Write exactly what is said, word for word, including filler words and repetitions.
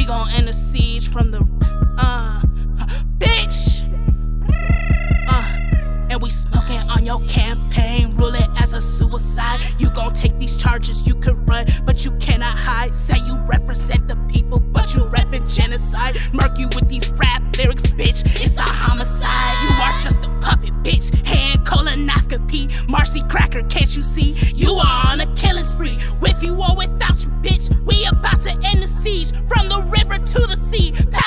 We gon' end the siege from the, uh, bitch! Uh, and we smoking on your campaign, rule it as a suicide. You gon' take these charges, you could run, but you cannot hide. Say you represent the people, but you reppin' genocide. Murk you with these rap lyrics, bitch, it's a homicide. You are just a puppet, bitch, hand colonoscopy. Marcy Cracker, can't you see? You are on a killing spree, with you or without you, bitch. We about to end the siege, from the river to the sea.